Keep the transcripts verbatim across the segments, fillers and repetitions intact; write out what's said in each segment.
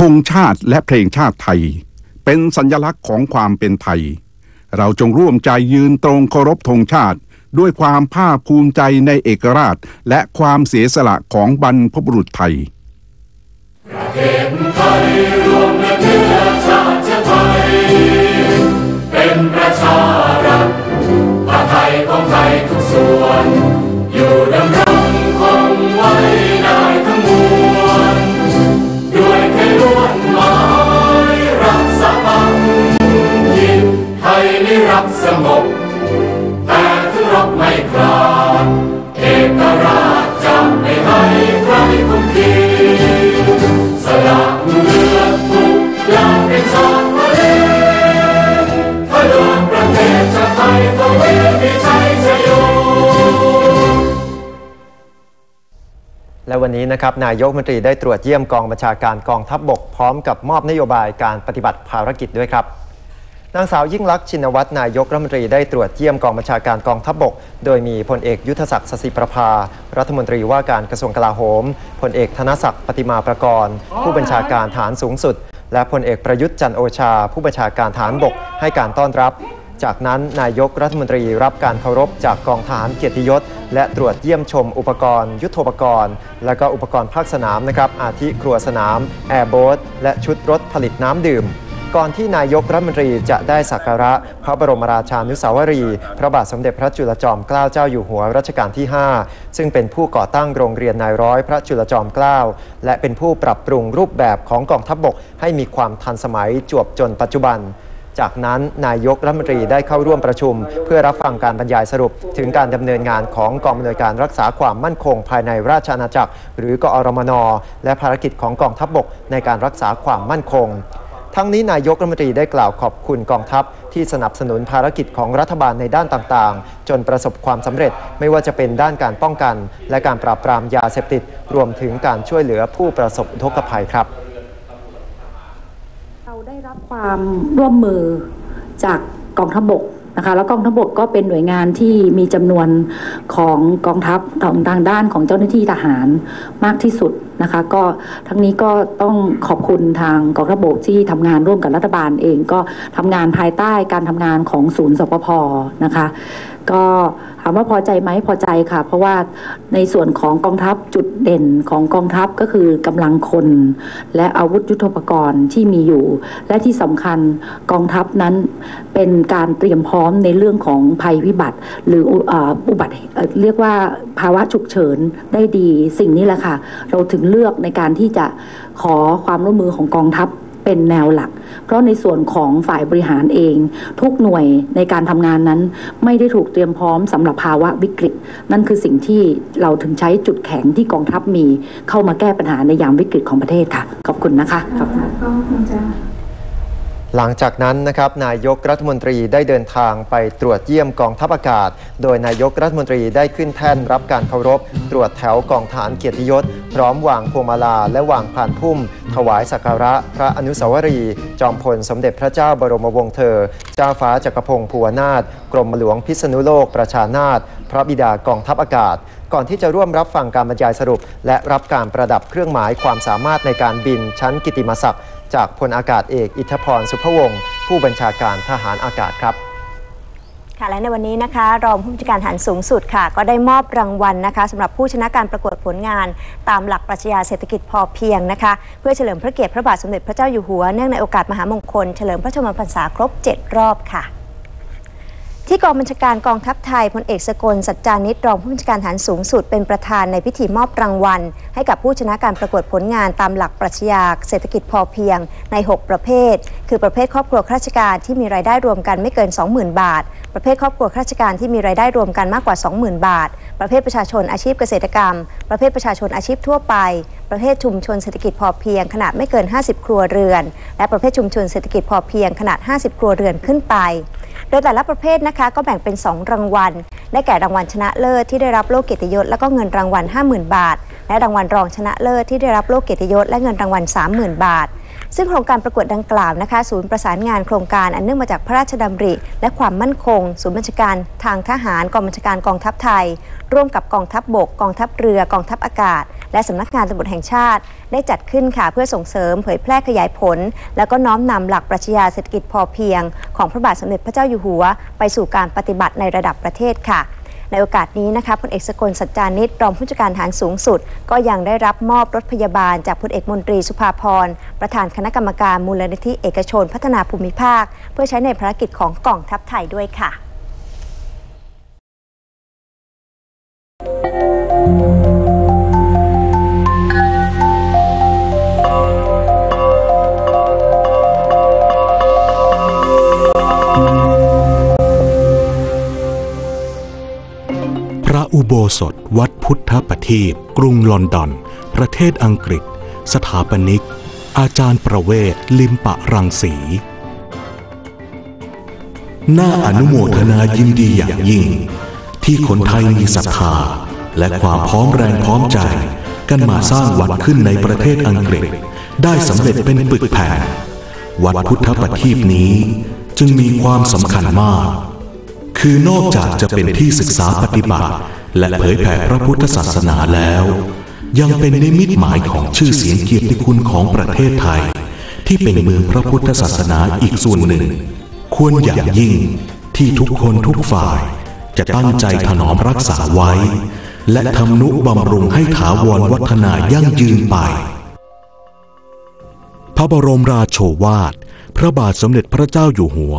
งชาติและเพลงชาติไทยเป็นสัญลักษณ์ของความเป็นไทยเราจงร่วมใจยืนตรงเคารพธงชาติด้วยความภาคภูมิใจในเอกราชและความเสียสละของบรรพบุรุษไทยประเทศไทยรวมและเนื้อชาติไทยเป็นประชารัฐผ้าไทยของไทยทุกส่วนอยู่ดำรงคงไว้ได้ทั้งมวลด้วยแค่ล้วนหมายรักษาพันยินไทยนิรักสงบแต่ถึงรบไม่กล้าเอกราชจะไม่ให้ใครคุมขีสละเลือดทุกอย่างเป็นชาติทะเลถ้าโดนประเทศชาติไทยต้องมีชัยชโยและวันนี้นะครับนายกรัฐมนตรีได้ตรวจเยี่ยมกองบัญชาการกองทัพบกพร้อมกับมอบนโยบายการปฏิบัติภารกิจด้วยครับนางสาวยิ่งลักษณ์ชินวัตรนายกรัฐมนตรีได้ตรวจเยี่ยมกองบัญชาการกองทัพบกโดยมีพลเอกยุทธศักดิ์ สศิประภารัฐมนตรีว่าการกระทรวงกลาโหมพลเอกธนศักดิ์ ปฏิมาประกรณ์ผู้บัญชาการฐานสูงสุดและพลเอกประยุทธ์จันทร์โอชาผู้บัญชาการฐานบกให้การต้อนรับจากนั้นนายกรัฐมนตรีรับการเคารพจากกองทหารเกียรติยศและตรวจเยี่ยมชมอุปกรณ์ยุทโธปกรณ์และก็อุปกรณ์ภาคสนามนะครับอาทิครัวสนามแอร์โบ๊ทและชุดรถผลิตน้ำดื่มก่อนที่นายกรัฐมนตรีจะได้สักการะพระบรมราชานุสาวรีย์พระบาทสมเด็จพระจุลจอมเกล้าเจ้าอยู่หัวรัชกาลที่ห้าซึ่งเป็นผู้ก่อตั้งโรงเรียนนายร้อยพระจุลจอมเกล้าและเป็นผู้ปรับปรุงรูปแบบของกองทัพบกให้มีความทันสมัยจวบจนปัจจุบันจากนั้นนายกรัฐมนตรีได้เข้าร่วมประชุมเพื่อรับฟังการบรรยายสรุปถึงการดำเนินงานของกองอำนวยการรักษาความมั่นคงภายในราชอาณาจักรหรือกอรมนและภารกิจของกองทัพบกในการรักษาความมั่นคงทั้งนี้นายกรัฐมนตรีได้กล่าวขอบคุณกองทัพที่สนับสนุนภารกิจของรัฐบาลในด้านต่างๆจนประสบความสำเร็จไม่ว่าจะเป็นด้านการป้องกันและการปราบปรามยาเสพติดรวมถึงการช่วยเหลือผู้ประสบอุทกภัยครับเราได้รับความร่วมมือจากกองทัพบกนะคะแล้วกองทัพบกก็เป็นหน่วยงานที่มีจำนวนของกองทัพทางด้านของเจ้าหน้าที่ทหารมากที่สุดนะคะก็ทั้งนี้ก็ต้องขอบคุณทางกองทัพบกที่ทำงานร่วมกับรัฐบาลเองก็ทำงานภายใต้การทำงานของศูนย์สปภ.นะคะก็ถามว่าพอใจไหมพอใจค่ะเพราะว่าในส่วนของกองทัพจุดเด่นของกองทัพก็คือกำลังคนและอาวุธยุทโธปกรณ์ที่มีอยู่และที่สำคัญกองทัพนั้นเป็นการเตรียมพร้อมในเรื่องของภัยพิบัติหรืออุบัติเรียกว่าภาวะฉุกเฉินได้ดีสิ่งนี้แหละค่ะเราถึงเลือกในการที่จะขอความร่วมมือของกองทัพเป็นแนวหลักเพราะในส่วนของฝ่ายบริหารเองทุกหน่วยในการทำงานนั้นไม่ได้ถูกเตรียมพร้อมสำหรับภาวะวิกฤตนั่นคือสิ่งที่เราถึงใช้จุดแข็งที่กองทัพมีเข้ามาแก้ปัญหาในยามวิกฤตของประเทศค่ะขอบคุณนะคะขอบคุณจ้าหลังจากนั้นนะครับนายกรัฐมนตรีได้เดินทางไปตรวจเยี่ยมกองทัพอากาศโดยนายกรัฐมนตรีได้ขึ้นแท่นรับการเคารพตรวจแถวกองทหารเกียรติยศพร้อมวางพวงมาลาและวางพานพุ่มถวายสักการะพระอนุสาวรีย์จอมพลสมเด็จพระเจ้าบรมวงศ์เธอเจ้าฟ้าจักรพงศ์ภูวนาถกรมหลวงพิษณุโลกประชานาถพระบิดากองทัพอากาศก่อนที่จะร่วมรับฟังการบรรยายสรุปและรับการประดับเครื่องหมายความสามารถในการบินชั้นกิตติมศักดิ์จากพลอากาศเอกอิทธพรสุภวงศ์ผู้บัญชาการทหารอากาศครับค่ะและในวันนี้นะคะรองผู้บัญชาการทหารสูงสุดค่ะก็ได้มอบรางวัลนะคะสำหรับผู้ชนะการประกวดผลงานตามหลักปรัชญาเศรษฐกิจพอเพียงนะคะเพื่อเฉลิมพระเกียรติพระบาทสมเด็จพระเจ้าอยู่หัวเนื่องในโอกาสมหามงคลเฉลิมพระชนมพรรษาครบเจ็ดรอบค่ะที่กองบัญชาการกองทัพไทยพลเอกสกลสัจจานิตรองผู้บัญชาการทหารสูงสุดเป็นประธานในพิธีมอบรางวัลให้กับผู้ชนะการประกวดผลงานตามหลักปรัชญาเศรษฐกิจพอเพียงในหกประเภทคือประเภทครอบครัวข้าราชการที่มีรายได้รวมกันไม่เกิน สองหมื่น บาทประเภทครอบครัวข้าราชการที่มีรายได้รวมกันมากกว่า สองหมื่น บาทประเภทประชาชนอาชีพเกษตรกรรมประเภทประชาชนอาชีพทั่วไปประเภทชุมชนเศรษฐกิจพอเพียงขนาดไม่เกินห้าสิบครัวเรือนและประเภทชุมชนเศรษฐกิจพอเพียงขนาดห้าสิบครัวเรือนขึ้นไปโดยแต่ละประเภทนะคะก็แบ่งเป็นสองรางวัลได้แก่รางวัลชนะเลิศที่ได้รับโล่เกียรติยศและก็เงินรางวัล ห้าหมื่น บาทและรางวัลรองชนะเลิศที่ได้รับโล่เกียรติยศและเงินรางวัล สามหมื่น บาทซึ่งโครงการประกวดดังกล่าวนะคะศูนย์ประสานงานโครงการอันเนื่องมาจากพระราชดำริและความมั่นคงศูนย์บัญชาการทางทหารกองบัญชาการกองทัพไทยร่วมกับกองทัพบกกองทัพเรือกองทัพอากาศและสำนักงานตำรวจแห่งชาติได้จัดขึ้นค่ะเพื่อส่งเสริมเผยแพร่ขยายผลแล้วก็น้อมนำหลักปรัชญาเศรษฐกิจพอเพียงของพระบาทสมเด็จพระเจ้าอยู่หัวไปสู่การปฏิบัติในระดับประเทศค่ะในโอกาสนี้นะคะพลเอกสกลสัจจานิตรองผู้จัดการทหารสูงสุดก็ยังได้รับมอบรถพยาบาลจากพลเอกมนตรีสุภาพรประธานคณะกรรมการมูลนิธิเอกชนพัฒนาภูมิภาคเพื่อใช้ในภารกิจของกองทัพไทยด้วยค่ะพระอุโบสถวัดพุทธประทีปกรุงลอนดอนประเทศอังกฤษสถาปนิกอาจารย์ประเวศลิมปะรังสีน่าอนุโมทนายินดีอย่างยิ่งที่คนไทยมีศรัทธาและความพร้อมแรงพร้อมใจกันมาสร้างวัดขึ้นในประเทศอังกฤษได้สำเร็จเป็นปึกแผ่นวัดพุทธประทีปนี้จึงมีความสำคัญมากคือนอกจากจะเป็นที่ศึกษาปฏิบัติและเผยแผ่พระพุทธศาสนาแล้วยังเป็นนิมิตหมายของชื่อเสียงเกียรติคุณของประเทศไทยที่เป็นเมืองพระพุทธศาสนาอีกส่วนหนึ่งควรอย่างยิ่งที่ทุกคนทุกฝ่ายจะตั้งใจถนอมรักษาไว้และทำนุบำรุงให้ถาวรวัฒนายั่งยืนไปพระบรมราโชวาทพระบาทสมเด็จพระเจ้าอยู่หัว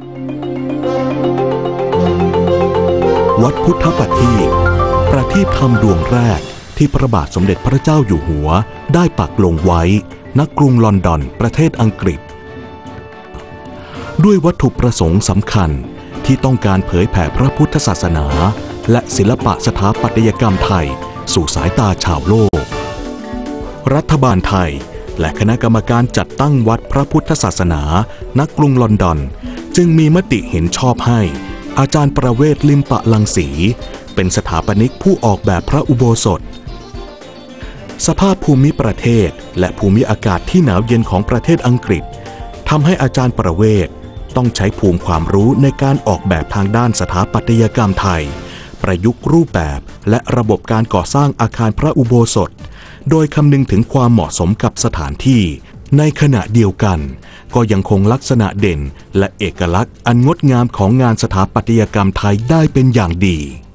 วัดพุทธประทีปประทีปธรรมดวงแรกที่พระบาทสมเด็จพระเจ้าอยู่หัวได้ปักลงไว้ณกรุงลอนดอนประเทศอังกฤษด้วยวัตถุประสงค์สำคัญที่ต้องการเผยแผ่พระพุทธศาสนาและศิลปะสถาปัตยกรรมไทยสู่สายตาชาวโลกรัฐบาลไทยและคณะกรรมการจัดตั้งวัดพระพุทธศาสนาณกรุงลอนดอนจึงมีมติเห็นชอบให้อาจารย์ประเวศลิมปะรังสีเป็นสถาปนิกผู้ออกแบบพระอุโบสถสภาพภูมิประเทศและภูมิอากาศที่หนาวเย็นของประเทศอังกฤษทำให้อาจารย์ประเวศต้องใช้ภูมิความรู้ในการออกแบบทางด้านสถาปัตยกรรมไทยประยุกต์รูปแบบและระบบการก่อสร้างอาคารพระอุโบสถโดยคำนึงถึงความเหมาะสมกับสถานที่ในขณะเดียวกันก็ยังคงลักษณะเด่นและเอกลักษณ์อันงดงามของงานสถาปัตยกรรมไทยได้เป็นอย่างดี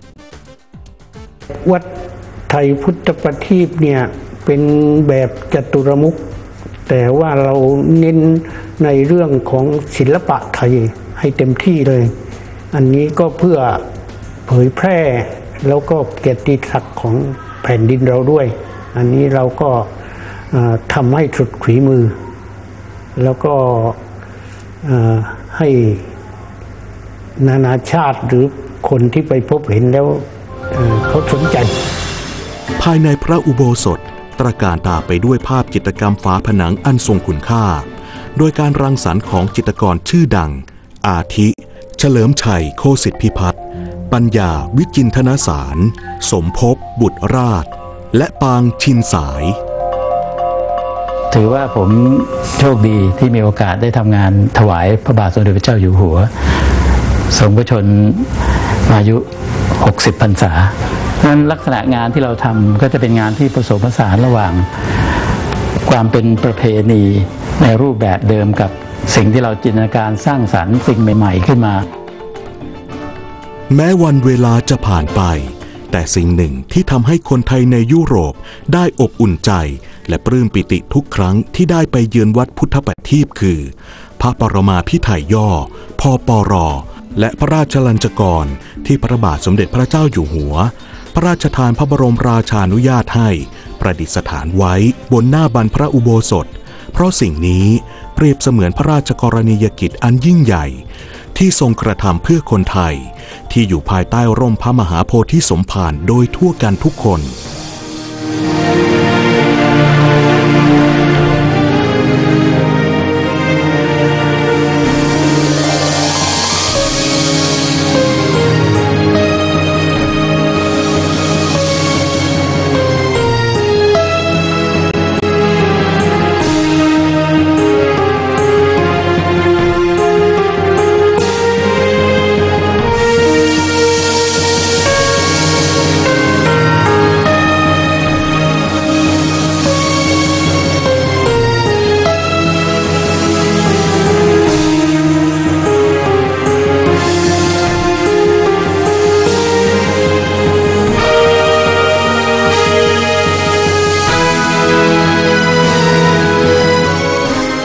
วัดไทยพุทธประทีปเนี่ยเป็นแบบจัตุรมุขแต่ว่าเราเน้นในเรื่องของศิลปะไทยให้เต็มที่เลยอันนี้ก็เพื่อเผยแพร่แล้วก็เกียรติศักดิ์ของแผ่นดินเราด้วยอันนี้เราก็ทำให้สุดฝีมือแล้วก็ให้นานาชาติหรือคนที่ไปพบเห็นแล้วเขาสนใจภายในพระอุโบสถตระการตาไปด้วยภาพจิตรกรรมฝาผนังอันทรงคุณค่าโดยการรังสรรค์ของจิตรกรชื่อดังอาทิเฉลิมชัยโคสิทธิพิพัฒน์ปัญญาวิจินทนสารสมภพบุตรราชและปางชินสายถือว่าผมโชคดีที่มีโอกาสได้ทำงานถวายพระบาทสมเด็จพระเจ้าอยู่หัวทรงพระชนอายุหกสิบพรรษาเพราะฉะนั้นลักษณะงานที่เราทำก็จะเป็นงานที่ผสมผสานระหว่างความเป็นประเพณีในรูปแบบเดิมกับสิ่งที่เราจินตนาการสร้างสรรค์สิ่งใหม่ๆขึ้นมาแม้วันเวลาจะผ่านไปแต่สิ่งหนึ่งที่ทำให้คนไทยในยุโรปได้อบอุ่นใจและปลื้มปิติทุกครั้งที่ได้ไปเยือนวัดพุทธประทีปคือพระปรมาภิไธยย่อพปรและพระราชลัญจกรที่พระบาทสมเด็จพระเจ้าอยู่หัวพระราชทานพระบรมราชานุญาตให้ประดิษฐานไว้บนหน้าบันพระอุโบสถเพราะสิ่งนี้เปรียบเสมือนพระราชกรณียกิจอันยิ่งใหญ่ที่ทรงกระทำเพื่อคนไทยที่อยู่ภายใต้ร่มพระมหาโพธิสมภารโดยทั่วกันทุกคน